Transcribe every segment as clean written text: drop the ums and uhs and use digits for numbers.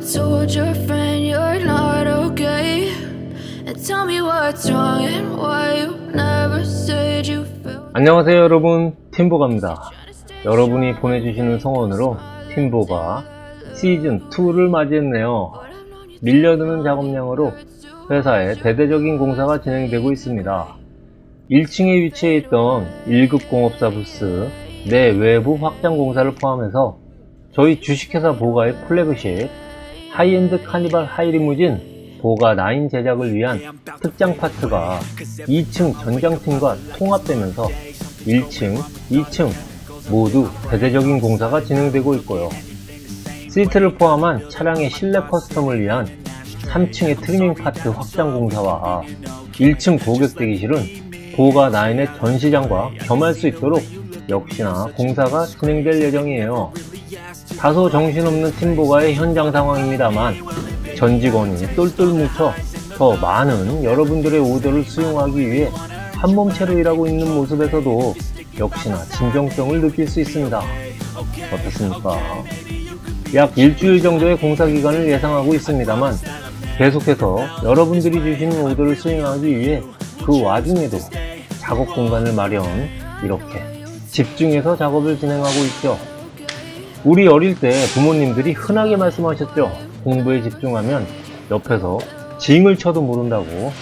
told your friend you're not okay? And tell me what's wrong and why you never said you felt. 안녕하세요 여러분, 팀보가입니다. 여러분이 보내주시는 성원으로 팀보가 시즌2를 맞이했네요. 밀려드는 작업량으로 회사에 대대적인 공사가 진행되고 있습니다. 1층에 위치해 있던 1급 공업사 부스 내 외부 확장 공사를 포함해서 저희 주식회사 보가의 플래그십 하이엔드 카니발 하이리무진 보가 9 제작을 위한 특장 파트가 2층 전장팀과 통합되면서 1층, 2층 모두 대대적인 공사가 진행되고 있고요. 시트를 포함한 차량의 실내 커스텀을 위한 3층의 트리밍 파트 확장 공사와 1층 고객 대기실은 보가 9의 전시장과 겸할 수 있도록 역시나 공사가 진행될 예정이에요. 다소 정신없는 팀보가의 현장 상황입니다만 전 직원이 똘똘 뭉쳐 더 많은 여러분들의 오더를 수용하기 위해 한몸체로 일하고 있는 모습에서도 역시나 진정성을 느낄 수 있습니다. 어떻습니까? 약 일주일 정도의 공사 기간을 예상하고 있습니다만 계속해서 여러분들이 주시는 오더를 수행하기 위해 그 와중에도 작업 공간을 마련, 이렇게 집중해서 작업을 진행하고 있죠. 우리 어릴 때 부모님들이 흔하게 말씀하셨죠. 공부에 집중하면 옆에서 징을 쳐도 모른다고.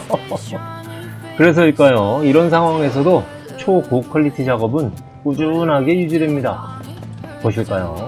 그래서일까요? 이런 상황에서도 초고퀄리티 작업은 꾸준하게 유지됩니다. 보실까요?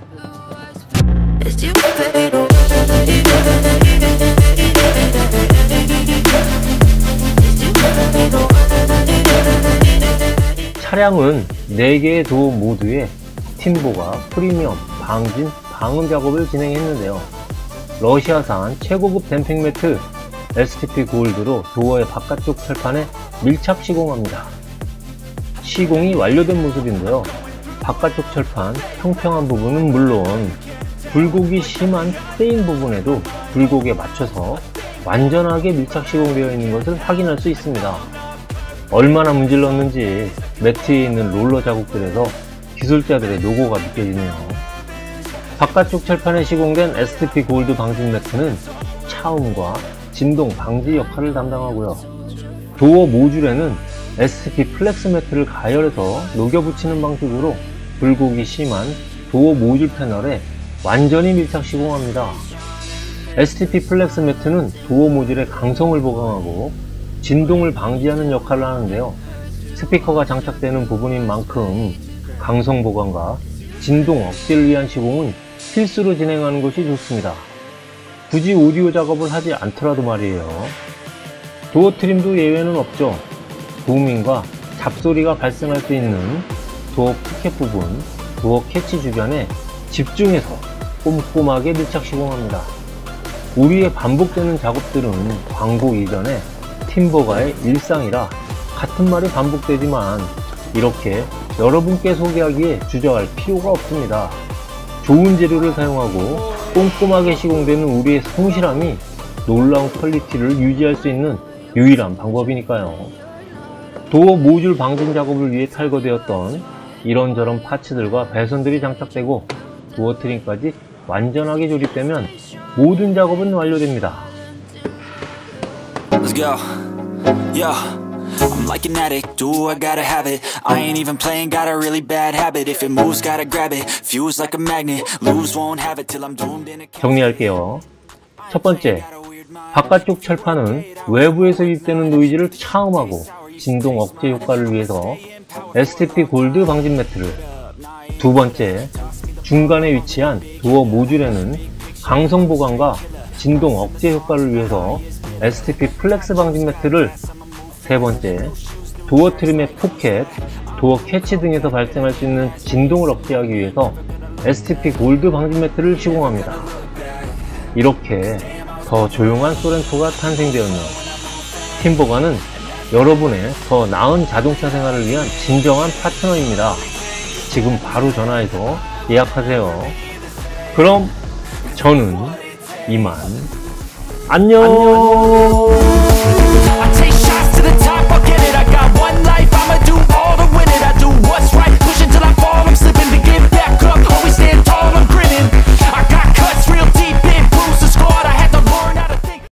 차량은 4개의 도어 모두에 팀보가 프리미엄 방진 방음 작업을 진행했는데요. 러시아산 최고급 댐핑 매트 STP 골드로 도어의 바깥쪽 철판에 밀착 시공합니다. 시공이 완료된 모습인데요. 바깥쪽 철판 평평한 부분은 물론 굴곡이 심한 트레인 부분에도 굴곡에 맞춰서 완전하게 밀착 시공되어 있는 것을 확인할 수 있습니다. 얼마나 문질렀는지 매트에 있는 롤러 자국들에서 기술자들의 노고가 느껴지네요. 바깥쪽 철판에 시공된 STP 골드 방진 매트는 차음과 진동 방지 역할을 담당하고요. 도어 모듈에는 STP 플렉스 매트를 가열해서 녹여 붙이는 방식으로 굴곡이 심한 도어 모듈 패널에 완전히 밀착 시공합니다. STP 플렉스 매트는 도어 모듈의 강성을 보강하고 진동을 방지하는 역할을 하는데요. 스피커가 장착되는 부분인 만큼 강성 보강과 진동 억제를 위한 시공은 필수로 진행하는 것이 좋습니다. 굳이 오디오 작업을 하지 않더라도 말이에요. 도어 트림도 예외는 없죠. 부밍과 잡소리가 발생할 수 있는 도어 포켓 부분, 도어 캐치 주변에 집중해서 꼼꼼하게 밀착 시공합니다. 우리의 반복되는 작업들은 광고 이전에 팀보가의 일상이라 같은 말이 반복되지만 이렇게 여러분께 소개하기에 주저할 필요가 없습니다. 좋은 재료를 사용하고 꼼꼼하게 시공되는 우리의 성실함이 놀라운 퀄리티를 유지할 수 있는 유일한 방법이니까요. 도어 모듈 방진 작업을 위해 탈거되었던 이런저런 파츠들과 배선들이 장착되고 도어 트림까지 완전하게 조립되면 모든 작업은 완료됩니다. Let's go. Yeah. I'm like an addict, do I gotta have it. I ain't even playing, got a really bad habit. If it moves, gotta grab it. Fuse like a magnet, lose, won't have it till I'm doomed in a. 정리할게요. 첫 번째, 바깥쪽 철판은 외부에서 유입되는 노이즈를 차음하고 진동 억제 효과를 위해서 STP 골드 방진 매트를. 두 번째, 중간에 위치한 도어 모듈에는 강성 보강과 진동 억제 효과를 위해서 STP 플렉스 방진 매트를. 세 번째, 도어 트림의 포켓, 도어 캐치 등에서 발생할 수 있는 진동을 억제하기 위해서 STP 골드 방진 매트를 시공합니다. 이렇게 더 조용한 소렌토가 탄생되었네요. 팀보가는 여러분의 더 나은 자동차 생활을 위한 진정한 파트너입니다. 지금 바로 전화해서 예약하세요. 그럼 저는 이만 안녕.